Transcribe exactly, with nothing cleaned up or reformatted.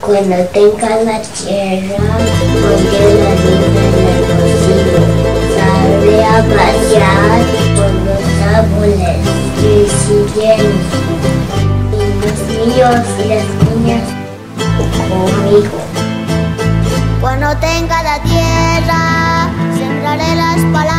Cuando tenga la tierra, pondré la nieve en el bolsillo. Saldré a pasear por los árboles que siguen. Y los niños y las niñas conmigo. Cuando tenga la tierra, sembraré las palabras.